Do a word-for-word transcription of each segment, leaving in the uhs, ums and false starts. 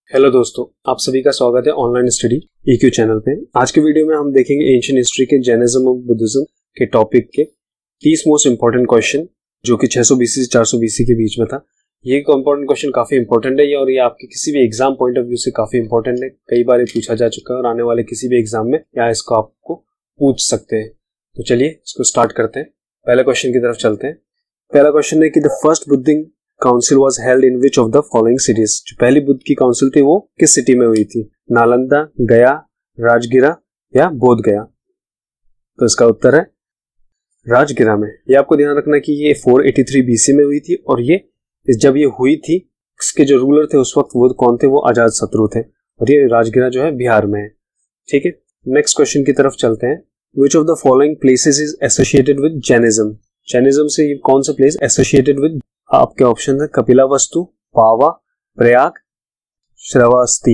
Hello दोस्तों, आप सभी का स्वागत है ऑनलाइन स्टडी ईक्यू चैनल पे। आज के वीडियो में हम देखेंगे एंशिएंट हिस्ट्री के जैनिज्म और बुद्धिज्म के टॉपिक के तीस मोस्ट इंपॉर्टेंट क्वेश्चन जो कि छह सौ बीसी से चार सौ बीसी के बीच में था। ये इंपॉर्टेंट क्वेश्चन काफी इंपॉर्टेंट है और ये आपके किसी भी एग्जाम पॉइंट ऑफ व्यू से काफी इंपॉर्टेंट है। कई बार ये पूछा जा चुका है और आने वाले किसी भी एग्जाम में या इसको आपको पूछ सकते हैं। तो चलिए इसको स्टार्ट करते हैं। पहले क्वेश्चन की तरफ चलते हैं। पहला क्वेश्चन है कि the first Buddhism council was held in which of the following cities. जो पहली बुद्ध की काउंसिल थी वो किस सिटी में हुई थी? नालंदा, गया, राजगिरा या बोध गया? तो इसका उत्तर है राजगिरा में। ये आपको ध्यान रखना कि ये चार सौ तिरासी बीसी में हुई थी और ये जब ये हुई थी इसके जो रूलर थे उस वक्त वो कौन थे? वो अजात शत्रु थे और ये राजगिरा जो है बिहार में है। ठीक है, नेक्स्ट क्वेश्चन की तरफ चलते हैं। Which of the following places is associated with Jainism. Jainism से ये कौन सा प्लेस एसोसिएटेड विद? आपके ऑप्शन है कपिलावस्तु, पावा, प्रयाग, श्रावस्ती।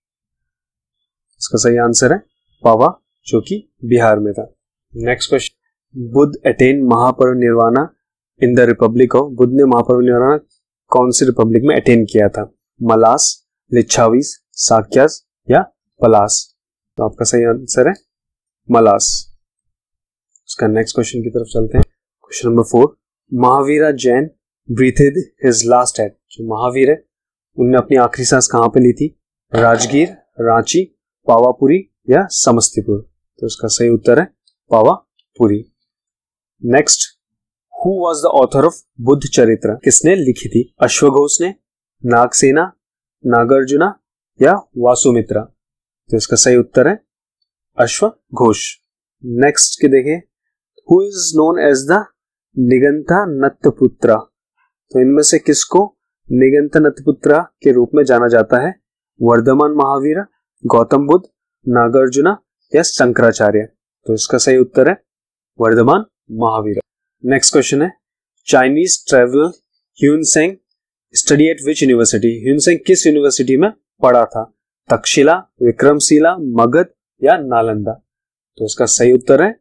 इसका सही आंसर है पावा जो कि बिहार में था। Next question, Buddha attain mahaparinirvana in the republic of. Buddha ने महापरिनिर्वाण कौन सी रिपब्लिक में अटेन किया था? मलास, लिच्छावीस, साक्यास या पलास? तो आपका सही आंसर है मलास। उसका नेक्स्ट क्वेश्चन की तरफ चलते हैं। Question number four, Mahavira Jain breathed his last at. जो महावीर है उनने अपनी आखिरी सांस कहां पे ली थी? राजगीर, रांची, पावापुरी या समस्तीपुर? तो इसका सही उत्तर है Pavapuri. Next, who was the author of Buddha Charitra. किसने लिखी थी? अश्वघोष ने, नागसेना, नागार्जुना या वासुमित्रा? तो इसका सही उत्तर है अश्वघोष। नेक्स्ट के देखें, who is known as the Nigantha Nataputta. तो इनमें से किसको निगंथ नत्तपुत्रा के रूप में जाना जाता है? वर्धमान महावीर, गौतम बुद्ध, नागार्जुना या शंकराचार्य? तो इसका सही उत्तर है वर्धमान महावीर। नेक्स्ट क्वेश्चन है, Chinese traveller Hiuen Tsang study at which university. Hiuen Tsang किस यूनिवर्सिटी में पढ़ा था? तक्षशिला, विक्रमशिला, मगध या नालंदा? तो इसका सही उत्तर है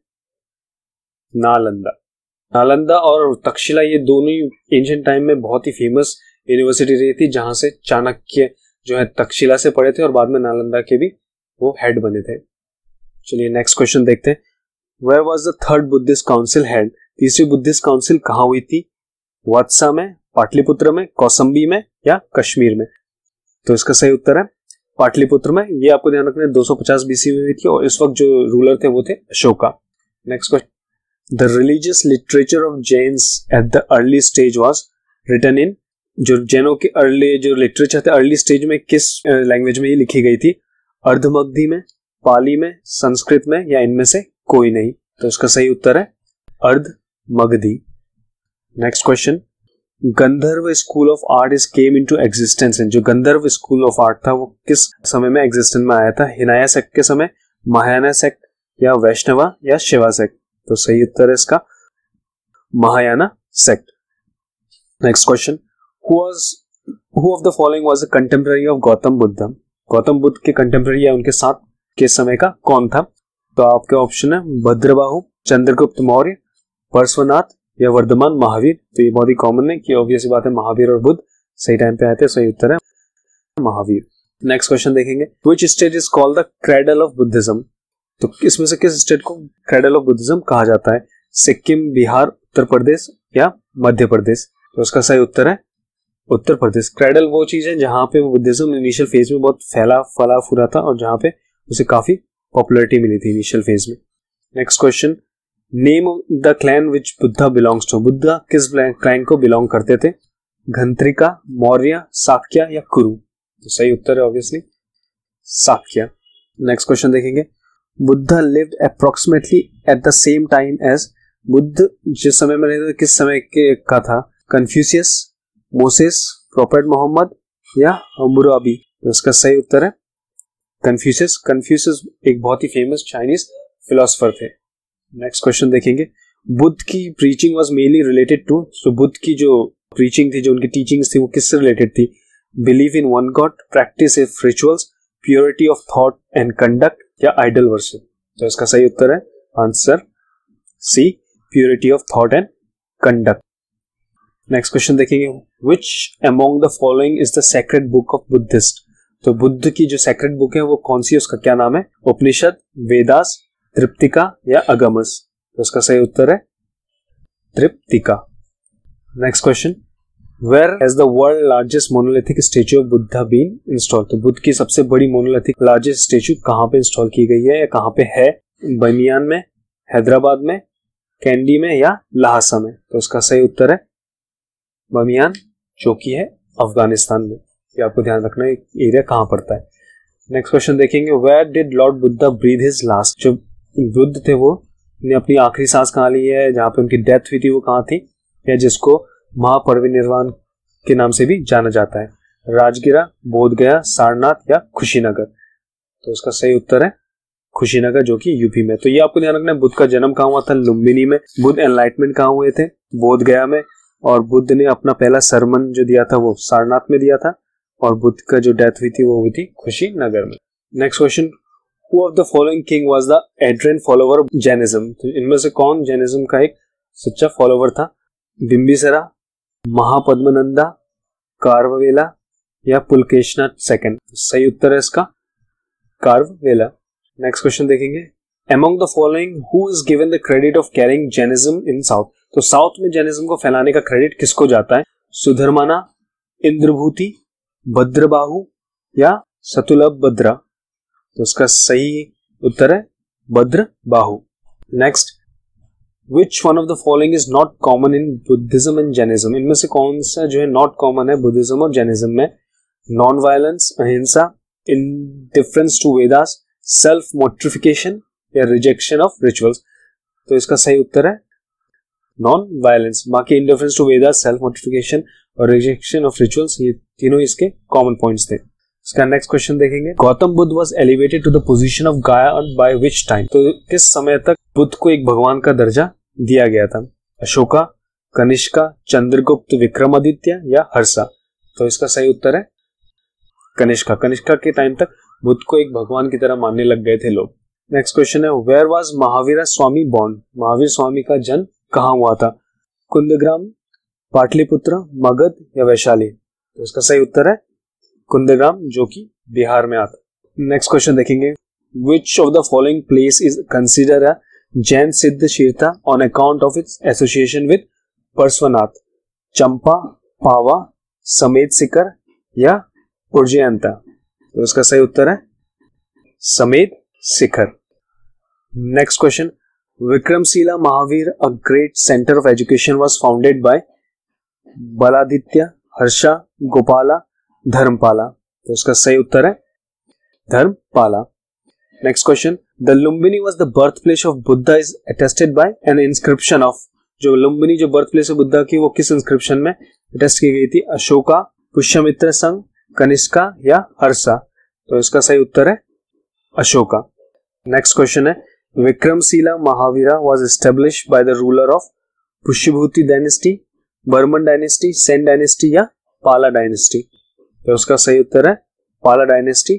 नालंदा। नालंदा और तक्षशिला ये दोनों ही एंशिएंट टाइम में बहुत ही फेमस यूनिवर्सिटी रही थी, जहां से चाणक्य जो है तक्षशिला से पढ़े थे और बाद में नालंदा के भी वो हेड बने थे। चलिए नेक्स्ट क्वेश्चन देखते हैं। Where was the third Buddhist council held. तीसरी बुद्धिस्ट काउंसिल कहां हुई थी? वत्सा में, पाटलिपुत्र में, कौसंबी में या कश्मीर में? तो इसका सही उत्तर है पाटलिपुत्र में। ये आपको ध्यान रखना है दो सौ पचास बीसी में हुई थी और इस वक्त जो रूलर थे वो थे Ashoka. Next question, The religious literature of Jains at the early stage was written in। जो जैनों के अर्ली जो लिटरेचर थे अर्ली स्टेज में किस लैंग्वेज में ये लिखी गई थी? अर्धमगधी में, पाली में, संस्कृत में या इनमें से कोई नहीं? तो इसका सही उत्तर है Ardhamagadhi. Next question, Gandhara school of art is came into existence. जो गंधर्व स्कूल ऑफ आर्ट था वो किस समय में एग्जिस्टेंस में आया था? हिनाया सेक्ट के समय, महायाना सेक्ट या वैष्णवा या शिवा सेक्ट? तो सही उत्तर है इसका Mahayana sect. Next question, who was who of the following was a contemporary of Gautam Buddha. Gautam Buddha के कंटेम्पररी या उनके साथ के समय का कौन था? तो आपके ऑप्शन है भद्रबाहु, चंद्रगुप्त मौर्य, पार्श्वनाथ या वर्धमान महावीर? तो ये बहुत ही कॉमन है कि ऑब्वियस बात है महावीर और बुद्ध सही टाइम पे आए थे। सही उत्तर है महावीर। नेक्स्ट क्वेश्चन देखेंगे, which state is called the cradle of Buddhism. तो इसमें से किस स्टेट को क्रेडल ऑफ बुद्धिज्म कहा जाता है? सिक्किम, बिहार, उत्तर प्रदेश या मध्य प्रदेश? तो इसका सही उत्तर है उत्तर प्रदेश। क्रेडल वो चीज है जहां पे बुद्धिज्म इनिशियल फेज में बहुत फैला फला फूला था और जहां पे उसे काफी पॉपुलैरिटी मिली थी इनिशियल फेज में। Next question, name the clan which Buddha belongs to. Buddha किस क्लैन को बिलोंग करते थे? घंत्रिका, मौर्य, साक्या या कुरु? तो सही उत्तर है ऑब्वियसली साक्या। नेक्स्ट क्वेश्चन देखेंगे, Buddha lived approximately at the same time as. Buddha जिस समय में रहते थे किस समय के का था? कन्फ्यूशियस, मोसेस, प्रोफेट मोहम्मद या हम्मुराबी? तो इसका सही उत्तर है कन्फ्यूशियस। कन्फ्यूशियस एक बहुत ही फेमस चाइनीज फिलोसोफर थे। नेक्स्ट क्वेश्चन देखेंगे, बुद्ध की preaching was mainly related to. So Buddha की जो प्रीचिंग थी, जो उनकी टीचिंग्स थी वो किससे रिलेटेड थी? Believe in one god, practice of rituals, purity of thought and conduct या आइडल वर्शिप? तो इसका सही उत्तर है answer C, purity of thought and conduct. Next question देखेंगे, which among the following is the sacred book of Buddhist. तो बुद्ध की जो सेक्रेट बुक है वो कौन सी है, उसका क्या नाम है? उपनिषद, वेदास, त्रिपिटका या अगमस? तो इसका सही उत्तर है Tripitaka. Next question, where has the world largest monolithic statue of Buddha been install? तो बुद्ध की सबसे बड़ी मोनोलिथिक लार्जेस्ट स्टेच्यू कहाँ पे इंस्टॉल की गई है या कहाँ पे है? बमियान में, हैदराबाद में, कैंडी में या लहासा में? तो इसका सही उत्तर है बमियान, जो कि है अफगानिस्तान में। ये आपको ध्यान रखना है एरिया कहाँ पड़ता है। नेक्स्ट क्वेश्चन देखेंगे, where did lord Buddha breathe his last? जो बुद्ध थे वो ने अपनी आखिरी सांस कहाँ ली है, जहाँ पे उनकी डेथ हुई थी वो कहाँ थी, या जिसको महापरिनिर्वाण के नाम से भी जाना जाता है? राजगिरा, बोधगया, सारनाथ या कुशीनगर? तो इसका सही उत्तर है कुशीनगर, जो कि यूपी में। तो ये आपको ध्यान रखना है, बुद्ध का जन्म कहाँ हुआ था? लुम्बिनी में। बुद्ध एनलाइटमेंट कहाँ हुए थे? बोधगया में। और बुद्ध ने अपना पहला सरमन जो दिया था वो सारनाथ में दिया था, और बुद्ध का जो डेथ हुई थी वो हुई थी कुशीनगर में। Next question, who of the following king was the एड्रेन फॉलोवर ऑफ जैनिज्म? तो इनमें से कौन जैनिज्म का एक सच्चा फॉलोवर था? बिंबिसरा, महापद्मनंदा, कार्ववेला या पुलकेशनाथ सेकंड? सही उत्तर है इसका कार्ववेला। नेक्स्ट क्वेश्चन देखेंगे, among the following who is given the credit of carrying Jainism in south? तो साउथ में जैनिज्म को फैलाने का क्रेडिट किसको जाता है? सुधर्माना, इंद्रभूति, भद्रबाहु या सतुलभ भद्रा? तो इसका सही उत्तर है Bhadrabahu. Next, which one of the following is not common in Buddhism and Jainism? इनमें से कौन सा जो है नॉट कॉमन है बुद्धिज्म और जैनिज्म में? Non violence, ahimsa, indifference to Vedas, self mortification या रिजेक्शन ऑफ रिचुअल्स? तो इसका सही उत्तर है नॉन वायलेंस। बाकी indifference to Vedas, self mortification और रिजेक्शन ऑफ रिचुअल्स, ये तीनों इसके कॉमन पॉइंट्स थे। इसका नेक्स्ट क्वेश्चन देखेंगे, Gautam Buddha was elevated to the position of गाया बाय व्हिच टाइम? तो किस समय तक बुद्ध को एक भगवान का दर्जा दिया गया था? अशोका, कनिष्का, चंद्रगुप्त, विक्रमादित्य या हर्षा? तो इसका सही उत्तर है कनिष्का। कनिष्का के टाइम तक बुद्ध को एक भगवान की तरह मानने लग गए थे लोग। नेक्स्ट क्वेश्चन है, where was Mahavir Swami born? Mahavir Swami का जन्म कहाँ हुआ था? कुंदग्राम, पाटलिपुत्र, मगध या वैशाली? तो इसका सही उत्तर है कुंदग्राम, जो कि बिहार में आता। नेक्स्ट क्वेश्चन देखेंगे, which of the following place is consider a Jain siddha tirth on account of its association with Parshvanath? Champa, Pava, Sammed Shikhar या उज्जैनता? तो इसका सही उत्तर है Sammed Shikhar. Next question, Vikramshila Mahavir a great centre of education was founded by Baladitya, Harsha, Gopala, Dharmapala? तो इसका सही उत्तर है Dharmapala. Next question, the Lumbini was the birth place of Buddha is attested by an inscription of? जो लुम्बिनी जो बर्थ प्लेस है बुद्धा की वो किस इंस्क्रिप्शन में अटेस्ट की गई थी? अशोका, पुष्यमित्र संघ, कनिष्का या हर्षा? तो इसका सही उत्तर है अशोका। नेक्स्ट क्वेश्चन है, Vikramshila Mahavira was established by the ruler of Pushyabhuti dynasty, Barman dynasty, Sen dynasty या पाला डायनेस्टी? तो उसका सही उत्तर है पाला डायनेस्टी,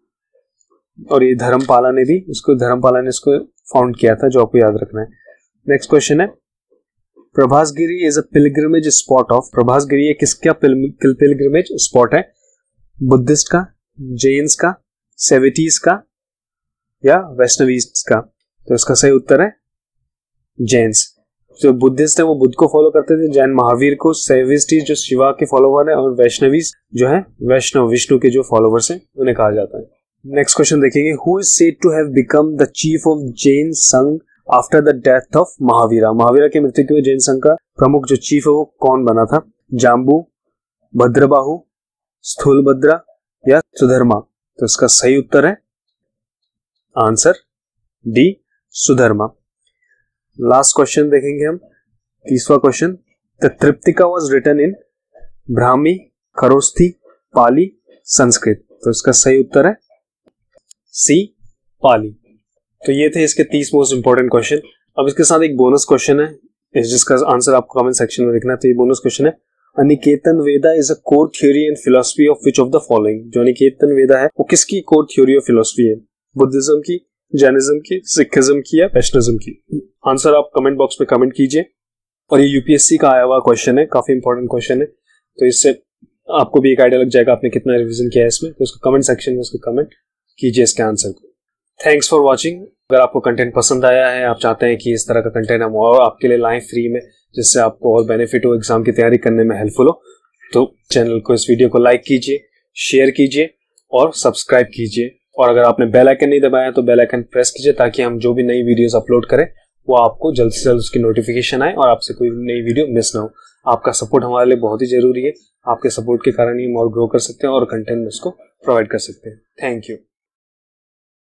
और ये धर्मपाला ने भी इसको धर्मपाला ने इसको फाउंड किया था, जो आपको याद रखना है। नेक्स्ट क्वेश्चन है, Prabhasgiri is a pilgrimage spot of? Prabhasgiri ये किसका पिलग्रिमेज स्पॉट है? बुद्धिस्ट का, जैन्स का, सेवेटीज का या वैष्णवीज का? तो इसका सही उत्तर है जैन्स। जो बुद्धिस्ट है वो बुद्ध को फॉलो करते थे, जैन महावीर को, सेवेटीज जो शिवा के फॉलोवर है, और वैष्णवीज जो है वैष्णव विष्णु के जो फॉलोवर्स हैं उन्हें कहा जाता है। नेक्स्ट क्वेश्चन देखेंगे, who is said to have become the chief of Jain sangh after the death of Mahavira? Mahavira की मृत्यु के बाद जैन संघ का प्रमुख जो चीफ है वो कौन बना था? जाम्बू, भद्रबाहु, स्थूलभद्रा या सुधर्मा? तो इसका सही उत्तर है answer D, Sudharma. Last question देखेंगे हम, तीसरा question, the Tripitaka was written in Brahmi, Kharosthi, Pali, Sanskrit? तो इसका सही उत्तर है सी, पाली। तो ये थे इसके तीस मोस्ट इंपोर्टेंट क्वेश्चन। अब इसके साथ एक बोनस क्वेश्चन है जिसका आंसर आपको कमेंट सेक्शन में लिखना है। तो ये बोनस क्वेश्चन है, Anekanta vada is a core theory and philosophy of which of the following? जो अनिकेतन वेदा है वो किसकी कोर थ्योरी और फिलोसफी है? बुद्धिज्म की, जैनिज्म की, सिखिज्म की या वैष्णविज्म की? आंसर आप कमेंट बॉक्स में कमेंट कीजिए। और ये यूपीएससी का आया हुआ क्वेश्चन है, काफी इंपॉर्टेंट क्वेश्चन है, तो इससे आपको भी एक आइडिया लग जाएगा आपने कितना रिवीजन किया है इसमें। तो उसको कमेंट सेक्शन में उसको कमेंट कीजिए इसके आंसर को। Thanks for watching. अगर आपको कंटेंट पसंद आया है, आप चाहते हैं कि इस तरह का कंटेंट हम और आपके लिए लाएं फ्री में, जिससे आपको और बेनिफिट हो, एग्जाम की तैयारी करने में हेल्पफुल हो, तो चैनल को, इस वीडियो को लाइक कीजिए, शेयर कीजिए और सब्सक्राइब कीजिए। और अगर आपने बेल आइकन नहीं दबाया तो बेल आइकन प्रेस कीजिए, ताकि हम जो भी नई वीडियोस अपलोड करें वो आपको जल्द से जल्द उसकी नोटिफिकेशन आए और आपसे कोई नई वीडियो मिस ना हो। आपका सपोर्ट हमारे लिए बहुत ही जरूरी है। आपके सपोर्ट के कारण ही हम और ग्रो कर सकते हैं और कंटेंट उसको प्रोवाइड कर सकते हैं। Thank you.